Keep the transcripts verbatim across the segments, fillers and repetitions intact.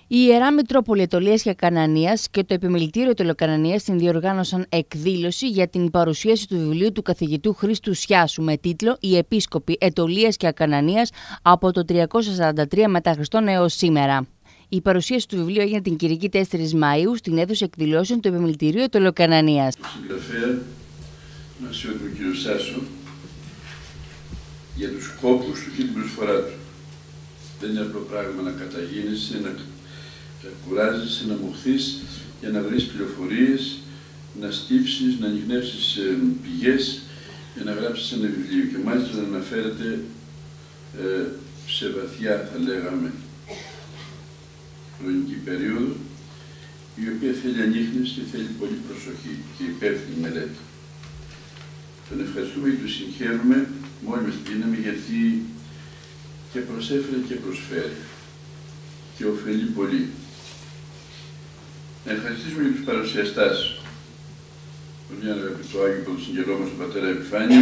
Η Ιερά Μητρόπολη Αιτωλίας και Ακανανίας και το Επιμελητήριο Αιτωλοκανανίας συνδιοργάνωσαν εκδήλωση για την παρουσίαση του βιβλίου του καθηγητού Χρήστου Σιάσου με τίτλο «Οι Επίσκοποι Αιτωλίας και Ακανανίας από το τριακόσια σαράντα τρία μετά Χριστόν έως σήμερα». Η παρουσίαση του βιβλίου έγινε την Κυριακή τέσσερις Μαΐου στην αίθουσα εκδηλώσεων του Επιμελητηρίου Αιτωλοκανανίας. Συγγραφέα, τον αξιότιμο κύριο Σάσο, για τους κόπους του και την προσφορά του. Δεν είναι απλό πράγμα να καταγίνεσαι, να κουράζεσαι, να μοχθείς για να βρεις πληροφορίες, να στύψεις, να ανιχνεύσεις ε, πηγές για να γράψεις ένα βιβλίο και μάλιστα να αναφέρεται ε, σε βαθιά, θα λέγαμε, χρονική περίοδο, η οποία θέλει ανίχνευση και θέλει πολύ προσοχή και υπεύθυνη μελέτη. Τον ευχαριστούμε και τον συγχαίρουμε με όλη μας τη δύναμη, γιατί και προσέφερε και προσφέρει και ωφελεί πολύ. Να ευχαριστήσουμε για τους παρουσιαστάς, τον Ιωάννη αγαπητό Άγιο, τον συγγελό μας, τον πατέρα Επιφάνιο,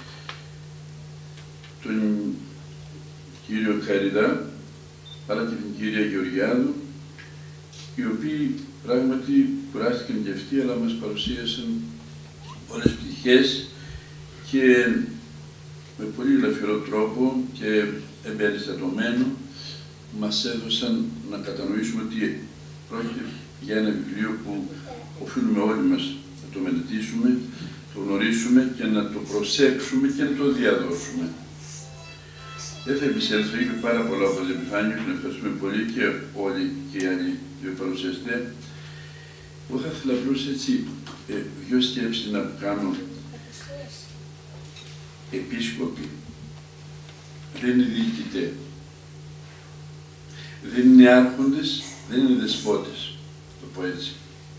τον κύριο Καριδά, αλλά και την κυρία Γεωργιάδου, οι οποίοι πράγματι κουράστηκαν και αυτοί, αλλά μας παρουσίασαν πολλές πτυχές και με πολύ γλαφυρό τρόπο και εμπεριστατωμένο μας έδωσαν να κατανοήσουμε ότι πρόκειται για ένα βιβλίο που οφείλουμε όλοι μας να το μελετήσουμε, το γνωρίσουμε και να το προσέξουμε και να το διαδώσουμε. Δεν θα επισέλθω, είπε πάρα πολλά από τον Επιφάνιο και να ευχαριστούμε πολύ και όλοι και οι άλλοι δύο παρουσιαστές. Εγώ θα ήθελα απλώς έτσι ε, δύο σκέψεις να κάνω. Επίσκοποι δεν είναι διοικητές, δεν είναι άρχοντες, δεν είναι δεσπότες, το πω έτσι.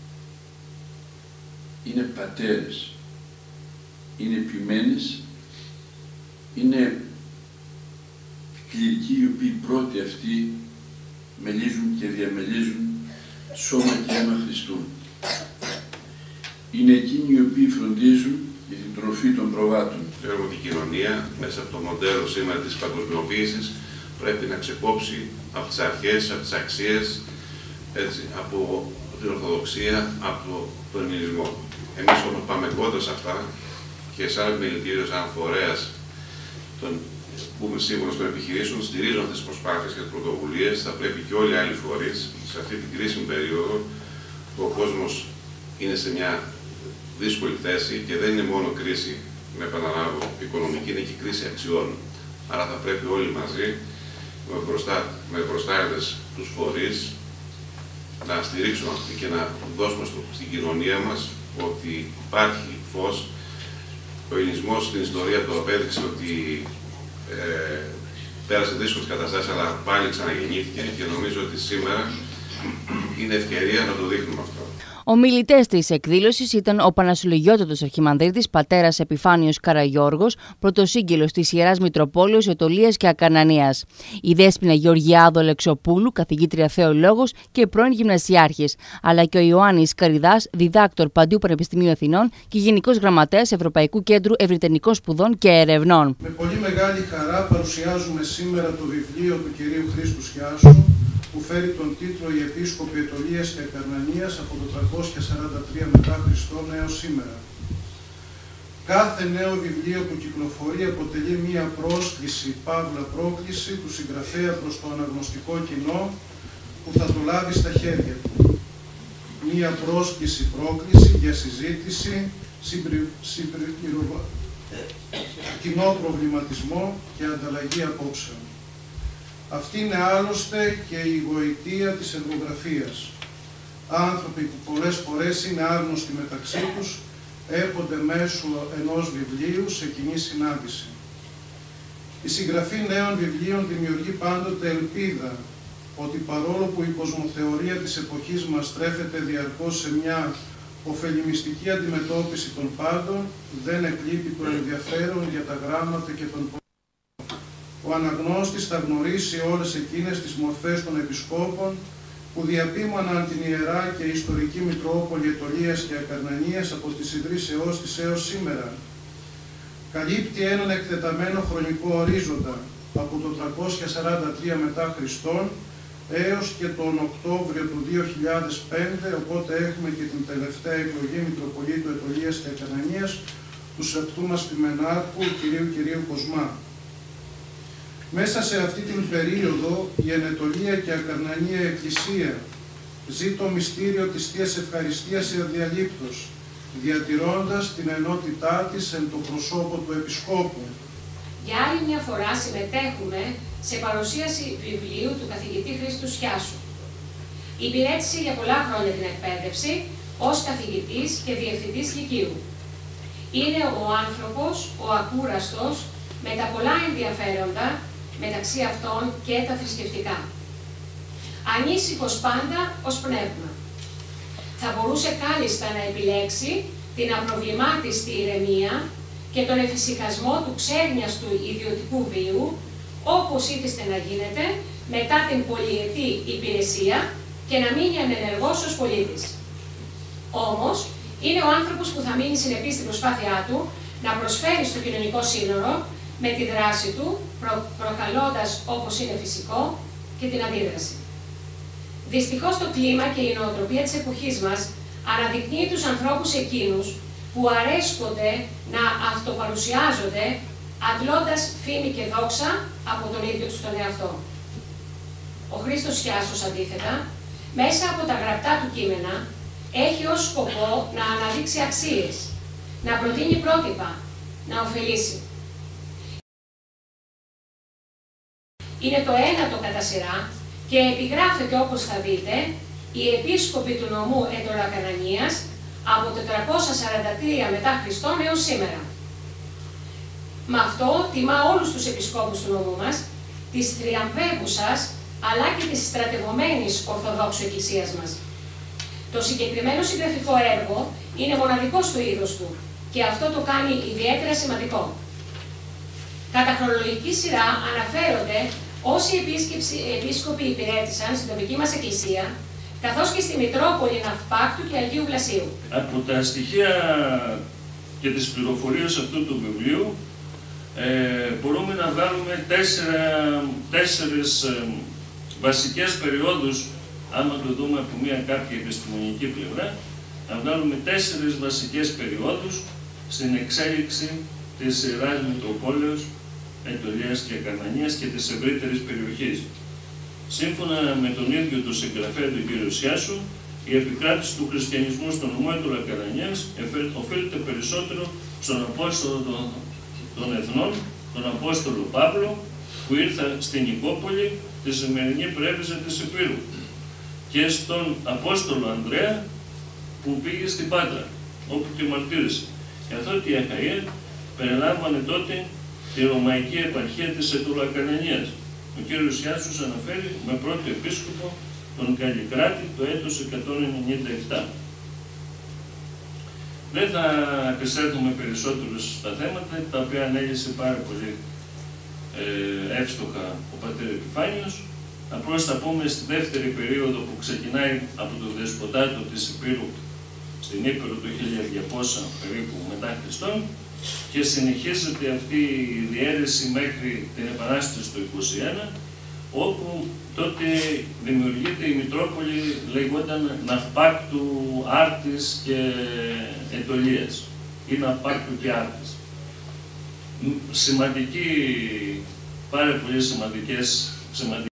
Είναι πατέρες, είναι επιμένες, είναι κληρικοί οι οποίοι πρώτοι αυτοί μελίζουν και διαμελίζουν σώμα και αίμα Χριστού. Είναι εκείνοι οι οποίοι φροντίζουν για την τροφή των προβάτων. Ξέρουμε ότι η κοινωνία μέσα από το μοντέλο σήμερα της παγκοσμιοποίησης πρέπει να ξεκόψει από τις αρχές, από τις αξίες, έτσι, από την Ορθοδοξία, από τον Ελληνισμό. Εμείς όμως πάμε κόντρα σε αυτά και σαν επιμελητήριο, σαν φορέας των που είμαι σίγουρος των επιχειρήσεων, στηρίζουν αυτές τις προσπάθειες και τις πρωτοβουλίες. Θα πρέπει και όλοι οι άλλοι φορείς σε αυτή την κρίσιμη περίοδο, που ο κόσμος είναι σε μια δύσκολη θέση και δεν είναι μόνο κρίση, να επαναλάβω, οικονομική, είναι και κρίση αξιών. Άρα θα πρέπει όλοι μαζί, με, μπροστά, με μπροστάριδες τους φορείς, να στηρίξουμε και να δώσουμε στο, στην κοινωνία μας ότι υπάρχει φως. Ο ελληνισμός στην ιστορία του απέδειξε ότι ε, πέρασε δύσκολες καταστάσεις, αλλά πάλι ξαναγεννήθηκε και νομίζω ότι σήμερα είναι ευκαιρία να το δείχνουμε αυτό. Ομιλητές της εκδήλωσης ήταν ο Πανασυλλογιότατος Αρχιμανδρίτης πατέρας Επιφάνιος Καραγιώργος, πρωτοσύγγελος της Ιεράς Μητροπόλεως Αιτωλίας και Ακανανίας, η Δέσποινα Γεωργιάδου Αλεξοπούλου, καθηγήτρια θεολόγος και πρώην γυμνασιάρχης, αλλά και ο Ιωάννης Καριδάς, διδάκτορ Παντίου Πανεπιστημίου Αθηνών και Γενικός Γραμματέας Ευρωπαϊκού Κέντρου Ευρυτανικών Σπουδών και Ερευνών. Με πολύ μεγάλη χαρά παρουσιάζουμε σήμερα το βιβλίο του κυρίου Χρήστου Σιάσου, που φέρει τον τίτλο «Οι Επίσκοποι Αιτωλίας και Ακανανίας από το τριακόσια σαράντα τρία μετά Χριστόν έως σήμερα». Κάθε νέο βιβλίο που κυκλοφορεί αποτελεί μία πρόσκληση, παύλα πρόκληση του συγγραφέα προς το αναγνωστικό κοινό που θα το λάβει στα χέρια του. Μία πρόσκληση πρόκληση για συζήτηση, συμπρι... συμπρι... κοινό προβληματισμό και ανταλλαγή απόψεων. Αυτή είναι άλλωστε και η γοητεία της εργογραφίας. Άνθρωποι που πολλές φορές είναι άγνωστοι μεταξύ τους, έρχονται μέσω ενός βιβλίου σε κοινή συνάντηση. Η συγγραφή νέων βιβλίων δημιουργεί πάντοτε ελπίδα ότι παρόλο που η κοσμοθεωρία της εποχής μας στρέφεται διαρκώς σε μια ωφελημιστική αντιμετώπιση των πάντων, δεν εκλείπει το ενδιαφέρον για τα γράμματα και τον πολιτισμό. Ο αναγνώστης θα γνωρίσει όλες εκείνες τις μορφές των επισκόπων που διαπίμαναν την Ιερά και Ιστορική Μητρόπολη Αιτωλίας και Ακανανίας από τις ιδρύσεώς της έως σήμερα. Καλύπτει έναν εκτεταμένο χρονικό ορίζοντα από το τριακόσια σαράντα τρία μετά Χριστόν έως και τον Οκτώβριο του δύο χιλιάδες πέντε, οπότε έχουμε και την τελευταία εκλογή Μητροπολίτου Αιτωλίας και Ακανανίας του σεπτού μας Πιμενάρχου, κυρίου κυρίου Κοσμά. Μέσα σε αυτή την περίοδο η Ενετολία και Ακανανία Εκκλησία ζει το μυστήριο της Θείας Ευχαριστίας αδιαλείπτως, διατηρώντας την ενότητά της εν το προσώπο του Επισκόπου. Για άλλη μια φορά συμμετέχουμε σε παρουσίαση βιβλίου του καθηγητή Χρήστου Σιάσου. Υπηρέτησε για πολλά χρόνια την εκπαίδευση ως καθηγητής και διευθυντής λυκείου. Είναι ο άνθρωπος, ο ακούραστος, με τα πολλά ενδιαφέροντα, μεταξύ αυτών και τα θρησκευτικά. Ανήσυχος πάντα ως πνεύμα. Θα μπορούσε κάλλιστα να επιλέξει την απροβλημάτιστη ηρεμία και τον εφησυχασμό του ξέρνιαστου ιδιωτικού βίου, όπως ήθιστε να γίνεται μετά την πολυετή υπηρεσία και να μείνει ανενεργός ως πολίτης. Όμως, είναι ο άνθρωπος που θα μείνει συνεπής στην προσπάθειά του να προσφέρει στο κοινωνικό σύνορο με τη δράση του, προ, προκαλώντας, όπως είναι φυσικό, και την αντίδραση. Δυστυχώς το κλίμα και η νοοτροπία της εποχής μας αναδεικνύει τους ανθρώπους εκείνους που αρέσκονται να αυτοπαρουσιάζονται αντλώντας φήμη και δόξα από τον ίδιο τους τον εαυτό. Ο Χρήστος Σιάσος, αντίθετα, μέσα από τα γραπτά του κείμενα, έχει ως σκοπό να αναδείξει αξίες, να προτείνει πρότυπα, να ωφελήσει. Είναι το ένατο κατά σειρά και επιγράφεται, όπως θα δείτε, οι επίσκοποι του νομού Αιτωλοακανανίας από τετρακόσια σαράντα τρία μετά Χριστόν έως σήμερα. Με αυτό τιμά όλους τους επισκόπους του νομού μας, της θριαμβεύουσας αλλά και της στρατευωμένης Ορθοδόξου Εκκλησίας μας. Το συγκεκριμένο συγγραφικό έργο είναι μοναδικό στο είδος του και αυτό το κάνει ιδιαίτερα σημαντικό. Κατά χρονολογική σειρά αναφέρονται όσοι επίσκοποι υπηρέτησαν στην τοπική μας εκκλησία, καθώς και στη Μητρόπολη Ναυπάκτου και Αγίου Βλασίου. Από τα στοιχεία και τις πληροφορίες αυτού του βιβλίου ε, μπορούμε να βάλουμε τέσσερα, τέσσερις ε, βασικές περιόδους, άμα το δούμε από μια κάποια επιστημονική πλευρά, να βγάλουμε τέσσερις βασικές περιόδους στην εξέλιξη της Ιεράς Μητροπόλεως Αιτωλίας και Ακανανίας και της ευρύτερης περιοχής. Σύμφωνα με τον ίδιο τον συγγραφέα τον κύριο Σιάσου, η επικράτηση του χριστιανισμού στον νομό Αιτωλοακανανίας οφείλεται περισσότερο στον Απόστολο των, των Εθνών, τον Απόστολο Παύλο, που ήρθε στην Νικόπολη, τη σημερινή Πρέβεζα της Υπήρου, και στον Απόστολο Ανδρέα, που πήγε στην Πάτρα, όπου και μαρτύρησε. Καθότι η Αχαΐα περιλάμβανε τότε τη Ρωμαϊκή Επαρχία της Αιτωλοακανανίας. Ο κύριος Σιάσος αναφέρει με πρώτο επίσκοπο τον Καλλικράτη το έτος εκατόν ενενήντα επτά. Δεν θα επιστρέφουμε περισσότερο στα θέματα, τα οποία ανέλησε πάρα πολύ ε, εύστοχα ο πατήρ Επιφάνιος. Απλώς θα πούμε στη δεύτερη περίοδο που ξεκινάει από το Δεσποτάτο της Υπήρου στην Ήπειρο το χίλια διακόσια περίπου μετά Χριστόν και συνεχίζεται αυτή η διαίρεση μέχρι την Επανάσταση το είκοσι ένα, όπου τότε δημιουργείται η Μητρόπολη, λεγόταν Ναυπάκτου, Άρτης και Αιτωλίας, ή Ναυπάκτου και Άρτης. Σημαντική, πάρα πολύ σημαντικές, σημαντικές